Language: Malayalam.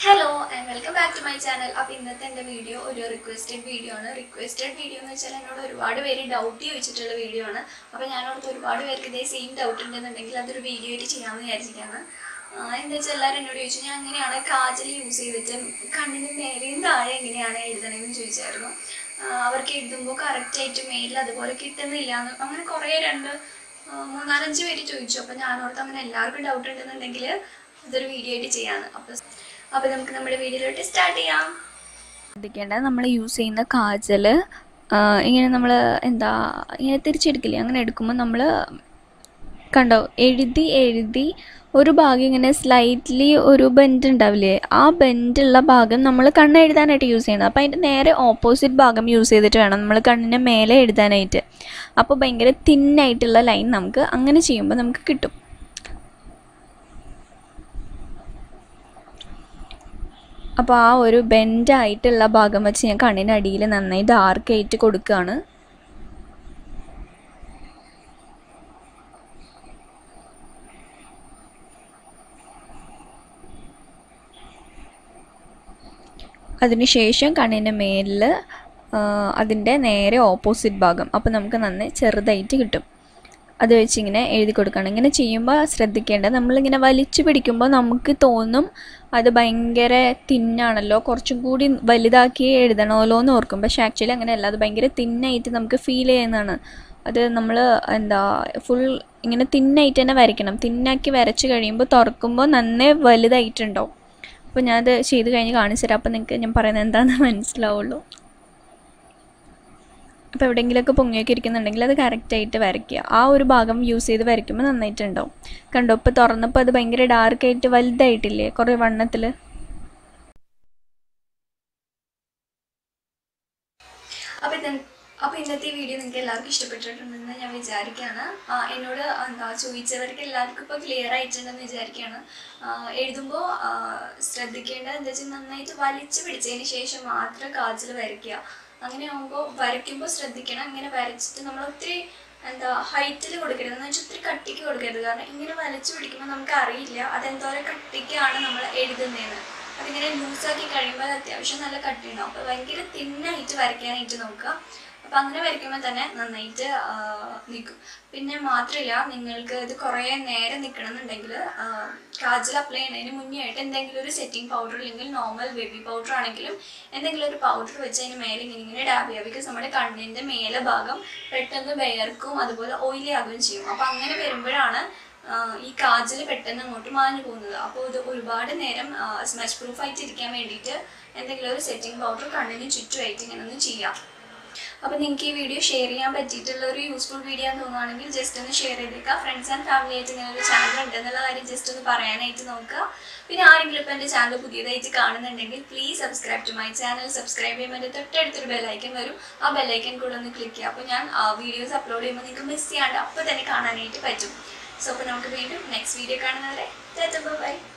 Hello and welcome back to my channel. അപ്പോൾ ഇന്നത്തെ എൻ്റെ വീഡിയോ ഒരു റിക്വസ്റ്റഡ് വീഡിയോ ആണ്. റിക്വസ്റ്റഡ് വീഡിയോ എന്ന് വെച്ചാൽ എന്നോട് ഒരുപാട് പേര് ഡൗട്ട് ചോദിച്ചിട്ടുള്ള വീഡിയോ ആണ്. അപ്പോൾ ഞാനോടത്ത് ഒരുപാട് പേർക്ക് ഇതേ സെയിം ഡൗട്ട് ഉണ്ടെന്നുണ്ടെങ്കിൽ അതൊരു വീഡിയോ ആയിട്ട് ചെയ്യാമെന്ന് വിചാരിച്ചിട്ടാണ്. എന്താ വെച്ചാൽ എല്ലാവരും എന്നോട് ചോദിച്ചു ഞാൻ എങ്ങനെയാണ് കാജൽ യൂസ് ചെയ്തിട്ട് കണ്ണിന് മേലെയും താഴെ എങ്ങനെയാണ് എഴുതണമെന്ന് ചോദിച്ചായിരുന്നു. അവർക്ക് എഴുതുമ്പോൾ കറക്റ്റായിട്ട് മെയിലിൽ അതുപോലെ കിട്ടുന്നില്ല എന്ന് അങ്ങനെ കുറേ മൂന്നാലഞ്ച് പേര് ചോദിച്ചു. അപ്പോൾ ഞാനോടത്ത് അങ്ങനെ എല്ലാവർക്കും ഡൗട്ട് ഉണ്ടെന്നുണ്ടെങ്കിൽ അതൊരു വീഡിയോ ആയിട്ട് ചെയ്യാമെന്ന്. അപ്പോൾ നമുക്ക് നമ്മുടെ വീഡിയോയിലോട്ട് സ്റ്റാർട്ട് ചെയ്യാം. ശ്രദ്ധിക്കേണ്ടത് നമ്മൾ യൂസ് ചെയ്യുന്ന കാജൽ ഇങ്ങനെ നമ്മൾ ഇങ്ങനെ തിരിച്ചെടുക്കില്ലേ, അങ്ങനെ എടുക്കുമ്പോൾ നമ്മൾ കണ്ടോ എഴുതി ഒരു ഭാഗം ഇങ്ങനെ സ്ലൈറ്റ്ലി ഒരു ബെൻഡ് ഉണ്ടാവില്ലേ, ആ ബെൻഡുള്ള ഭാഗം നമ്മൾ കണ്ണ് എഴുതാനായിട്ട് യൂസ് ചെയ്യണം. അപ്പോൾ അതിൻ്റെ നേരെ ഓപ്പോസിറ്റ് ഭാഗം യൂസ് ചെയ്തിട്ട് വേണം നമ്മൾ കണ്ണിന് മേലെ എഴുതാനായിട്ട്. അപ്പോൾ ഭയങ്കര തിന്നായിട്ടുള്ള ലൈൻ നമുക്ക് അങ്ങനെ ചെയ്യുമ്പോൾ നമുക്ക് കിട്ടും. അപ്പോൾ ആ ഒരു ബെൻഡായിട്ടുള്ള ഭാഗം വെച്ച് ഞാൻ കണ്ണിനടിയിൽ നന്നായി ഡാർക്കായിട്ട് കൊടുക്കുകയാണ്. അതിനുശേഷം കണ്ണിൻ്റെ മേലിൽ അതിൻ്റെ നേരെ ഓപ്പോസിറ്റ് ഭാഗം, അപ്പോൾ നമുക്ക് നന്നായി ചെറുതായിട്ട് കിട്ടും. അത് വെച്ചിങ്ങനെ എഴുതി കൊടുക്കണം. ഇങ്ങനെ ചെയ്യുമ്പോൾ ശ്രദ്ധിക്കേണ്ടത് നമ്മളിങ്ങനെ വലിച്ചു പിടിക്കുമ്പോൾ നമുക്ക് തോന്നും അത് ഭയങ്കര തിന്നാണല്ലോ, കുറച്ചും കൂടി വലുതാക്കി എഴുതണമല്ലോ എന്ന് ഓർക്കും. പക്ഷേ ആക്ച്വലി അങ്ങനെയല്ല, അത് ഭയങ്കര തിന്നായിട്ട് നമുക്ക് ഫീൽ ചെയ്യുന്നതാണ്. അത് നമ്മൾ ഫുൾ ഇങ്ങനെ തിന്നായിട്ട് തന്നെ വരയ്ക്കണം. തിന്നാക്കി വരച്ച് കഴിയുമ്പോൾ തുറക്കുമ്പോൾ നന്നായി വലുതായിട്ടുണ്ടാവും. അപ്പോൾ ഞാനത് ചെയ്ത് കഴിഞ്ഞ് കാണിച്ചു തരാം. അപ്പോൾ നിങ്ങൾക്ക് ഞാൻ പറയുന്നത് എന്താണെന്ന് മനസ്സിലാവുള്ളൂ. അപ്പോൾ എവിടെയെങ്കിലുമൊക്കെ പൊങ്ങിയൊക്കെ ഇരിക്കുന്നുണ്ടെങ്കിൽ അത് കറക്റ്റായിട്ട് വരയ്ക്കുക. ആ ഒരു ഭാഗം യൂസ് ചെയ്ത് വരയ്ക്കുമ്പോൾ നന്നായിട്ടുണ്ടാവും. കണ്ടോ, ഇപ്പോൾ തുറന്നപ്പോൾ അത് ഭയങ്കര ഡാർക്കായിട്ട് വലുതായിട്ടില്ലേ, കുറേ വണ്ണത്തിൽ. അപ്പോൾ ഇന്നത്തെ വീഡിയോ നിങ്ങൾക്ക് എല്ലാവർക്കും ഇഷ്ടപ്പെട്ടിട്ടുണ്ടെന്ന് ഞാൻ വിചാരിക്കുകയാണ്. എന്നോട് ചോദിച്ചവർക്ക് എല്ലാവർക്കും ഇപ്പോൾ ക്ലിയർ ആയിട്ടുണ്ടെന്ന് വിചാരിക്കുകയാണ്. എഴുതുമ്പോൾ ശ്രദ്ധിക്കേണ്ടത് എന്താ വെച്ചാൽ നന്നായിട്ട് വലിച്ചു പിടിച്ചതിന് ശേഷം മാത്രം കാജൽ വരയ്ക്കുക. അങ്ങനെ ആകുമ്പോൾ വരയ്ക്കുമ്പോൾ ശ്രദ്ധിക്കണം, ഇങ്ങനെ വരച്ചിട്ട് നമ്മൾ ഒത്തിരി ഹൈറ്റിൽ കൊടുക്കരുത്, എന്ന് വെച്ചാൽ ഒത്തിരി കട്ടിക്ക് കൊടുക്കരുത്. കാരണം ഇങ്ങനെ വലിച്ചു പിടിക്കുമ്പോൾ നമുക്ക് അറിയില്ല അതെന്തോരം കട്ടിക്കാണ് നമ്മൾ എഴുതുന്നതെന്ന്. അതിങ്ങനെ ലൂസാക്കി കഴിയുമ്പോൾ അത് അത്യാവശ്യം നല്ല കട്ടി ഉണ്ടാവും. അപ്പോൾ ഭയങ്കര തിന്നായിട്ട് വരയ്ക്കാനായിട്ട് നോക്കുക. അപ്പം അങ്ങനെ വരയ്ക്കുമ്പോൾ തന്നെ നന്നായിട്ട് നിൽക്കും. പിന്നെ മാത്രമല്ല, നിങ്ങൾക്ക് ഇത് കുറേ നേരം നിൽക്കണമെന്നുണ്ടെങ്കിൽ കാജൽ അപ്ലൈ ചെയ്യുന്നതിന് മുന്നേ ആയിട്ട് എന്തെങ്കിലും ഒരു സെറ്റിംഗ് പൗഡർ അല്ലെങ്കിൽ നോർമൽ ബേബി പൗഡർ ആണെങ്കിലും എന്തെങ്കിലും ഒരു പൗഡർ വെച്ച് അതിന് മേലെ ഇങ്ങനെ ഡാബ് ചെയ്യുക. ബിക്കോസ് നമ്മുടെ കണ്ണിൻ്റെ മേലെ ഭാഗം പെട്ടെന്ന് വിയർക്കും, അതുപോലെ ഓയിലി ആകുകയും ചെയ്യും. അപ്പോൾ അങ്ങനെ വരുമ്പോഴാണ് ഈ കാജൽ പെട്ടെന്ന് അങ്ങോട്ട് മാഞ്ഞു പോകുന്നത്. അപ്പോൾ ഇത് ഒരുപാട് നേരം സ്മച്ച് പ്രൂഫ് ആയിട്ട് ഇരിക്കാൻ വേണ്ടിയിട്ട് എന്തെങ്കിലും ഒരു സെറ്റിംഗ് പൗഡർ കണ്ണിന് ചുറ്റുമായിട്ട് ഇങ്ങനെ ഒന്ന് ചെയ്യാം. അപ്പോൾ നിങ്ങൾക്ക് ഈ വീഡിയോ ഷെയർ ചെയ്യാൻ പറ്റിയിട്ടുള്ള ഒരു യൂസ്ഫുൾ വീഡിയോ എന്ന് തോന്നുകയാണെങ്കിൽ ജസ്റ്റ് ഒന്ന് ഷെയർ ചെയ്തേക്കുക. ഫ്രണ്ട്സ് ആൻഡ് ഫാമിലി ആയിട്ട് ഇങ്ങനെ ഒരു ചാനൽ ഉണ്ടെന്നുള്ള കാര്യം ജസ്റ്റ് ഒന്ന് പറയാനായിട്ട് നോക്കുക. പിന്നെ ആരെങ്കിലും ഇപ്പോൾ എൻ്റെ ചാനൽ പുതിയതായിട്ട് കാണുന്നുണ്ടെങ്കിൽ please subscribe to my channel. Subscribe ചെയ്യുമ്പോൾ തൊട്ടടുത്തൊരു ബെല്ലൈക്കൻ വരും, ആ ബെല്ലൈക്കൻ കൂടെ ഒന്ന് ക്ലിക്ക് ചെയ്യുക. അപ്പോൾ ഞാൻ വീഡിയോസ് അപ്ലോഡ് ചെയ്യുമ്പോൾ നിങ്ങൾക്ക് മിസ് ചെയ്യാണ്ട് അപ്പോൾ തന്നെ കാണാനായിട്ട് പറ്റും. സോ അപ്പോൾ നമുക്ക് വീണ്ടും നെക്സ്റ്റ് വീഡിയോ കാണുന്നവരെ ബൈ.